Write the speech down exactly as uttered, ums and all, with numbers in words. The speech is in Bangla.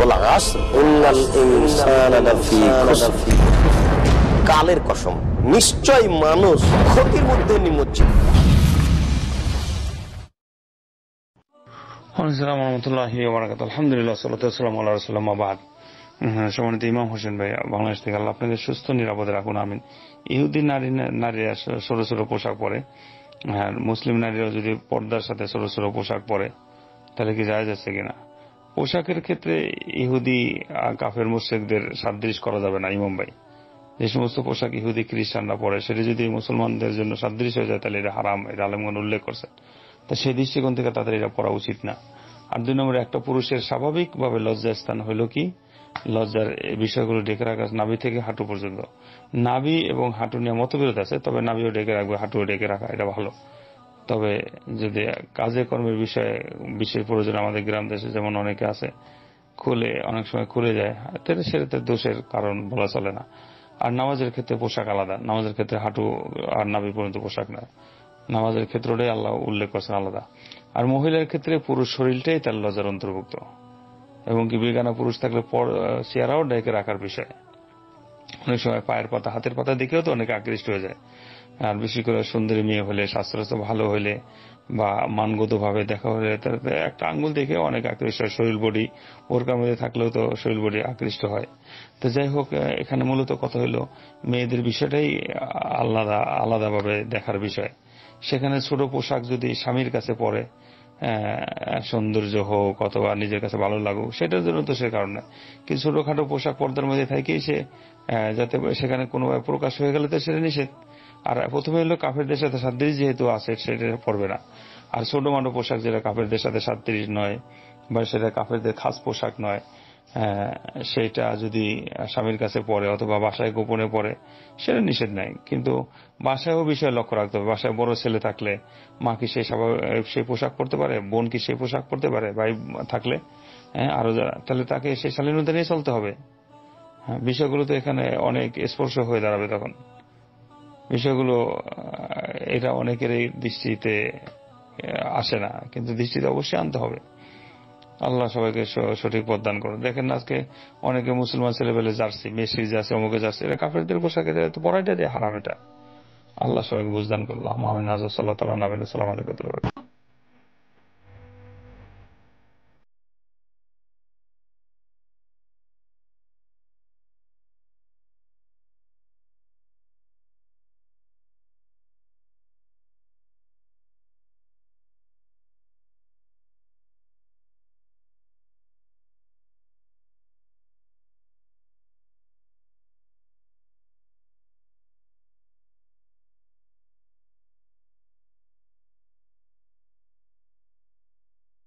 কালের কসম, নিশ্চয় মানুষ ক্ষতির মধ্যে নিমজ্জিত। আলহামদুলিল্লাহ, সম্মানিত ইমাম হোসেন ভাই বাংলাদেশ থেকে, আল্লাহ আপনাদের সুস্থ নিরাপদে রাখুন, আমিন। ইহুদি নারী নারীরা ছোট ছোট পোশাক পরে, আর মুসলিম নারীরা যদি পর্দার সাথে ছোট ছোট পোশাক পরে, তাহলে কি জায়েজ আছে কিনা? পোশাকের ক্ষেত্রে ইহুদি কাফের মুশরিকদের সাদৃশ করা যাবে না ইমাম ভাই। যে সমস্ত পোশাক ইহুদি খ্রিস্টানরা পরে, সেটা যদি মুসলমানদের জন্য সাদৃশ হয়ে যায়, তাহলে এটা হারাম, এটা আলেমগণ উল্লেখ করছেন। তা সেই দৃষ্টিকোণ থেকে তাদের এটা পড়া উচিত না। আর দুই নম্বরে, একটা পুরুষের স্বাভাবিকভাবে লজ্জার স্থান হইল কি, লজ্জার বিষয়গুলো ঢেকে রাখা নাভি থেকে হাঁটু পর্যন্ত। নাভি এবং হাঁটু নিয়ে মতবিরোধ আছে, তবে নাভিও ঢেকে রাখবে, হাঁটুও ঢেকে রাখা এটা ভালো। তবে যদি কাজে কর্মের বিষয়ে বিশেষ প্রয়োজন, আমাদের গ্রাম দেশে যেমন অনেকে আছে খুলে, অনেক সময় খুলে যায়, তাহলে সেটা দোষের কারণ বলা চলে না। আর নামাজের ক্ষেত্রে পোশাক আলাদা, নামাজের ক্ষেত্রে হাঁটু আর নাভি পর্যন্ত পোশাক না, নামাজের ক্ষেত্রটাই আল্লাহ উল্লেখ করছেন আলাদা। আর মহিলার ক্ষেত্রে পুরুষ শরীরটাই তার লজ্জার অন্তর্ভুক্ত, এবং কি বেগানা পুরুষ থাকলে চেহারাও ডেকে রাখার বিষয়। অনেক সময় পায়ের পাতা, হাতের পাতা দেখেও তো অনেকে আকৃষ্ট হয়ে যায়। আর বিশেষ করে সুন্দরী মেয়ে হলে, স্বাস্থ্য ভালো হলে, বা মানগত ভাবে দেখা হলে, একটা আঙ্গুল দেখে অনেক আকৃষ্ট হয়। শরীর বডি ওর মধ্যে থাকলেও তো শরীর বডি আকৃষ্ট হয়। তো যাই হোক, এখানে মূলত কথা হলো মেয়েদের বিষয়টাই আলাদা আলাদাভাবে দেখার বিষয়। সেখানে ছোট পোশাক যদি স্বামীর কাছে পরে, সৌন্দর্য হোক অথবা নিজের কাছে ভালো লাগুক, সেটার জন্য তো সে কারণে। কিন্তু ছোটখাটো পোশাক পর্দার মধ্যে থাকেই সে যাতে সেখানে কোনোভাবে প্রকাশ হয়ে গেলে তো সেটা নিষেধ। আর প্রথমে হলো কাফেরদের সাথে সাদৃশ যেহেতু আছে, সেটা পড়বে না। আর ছোট মাটো পোশাক যেটা কাফেরদের সাথে সাদৃশ নয়, বা সেটা কাফেরদের খাস পোশাক নয়, সেটা যদি স্বামীর কাছে পড়ে অথবা বাসায় গোপনে পড়ে, সেটা নিষেধ নাই। কিন্তু বাসায়ও বিষয় লক্ষ্য রাখতে হবে। বাসায় বড় ছেলে থাকলে মা কি সেই সেই পোশাক পরতে পারে, বোন কি সেই পোশাক পরতে পারে, ভাই থাকলে হ্যাঁ আরো যারা, তাহলে তাকে সেই শালীনতা নিয়ে চলতে হবে। হ্যাঁ, বিষয়গুলো তো এখানে অনেক স্পর্শ হয়ে দাঁড়াবে তখন বিষয়গুলো। এটা অনেকেরই দৃষ্টিতে আসে না, কিন্তু দৃষ্টিতে অবশ্যই আনতে হবে। আল্লাহ সবাইকে সঠিক পথ দান করুন। দেখেন আজকে অনেকে মুসলমান ছেলেবেলে জার্সি, মেসির জার্সি, অমুকে জার্সি, এটা কাফেরদের পোশাকে পড়াইটা দিয়ে হারাম। এটা আল্লাহ সবাইকে বুঝদান করুন। আমিন। সাল্লাল্লাহু আলাইহি ওয়া সাল্লাম।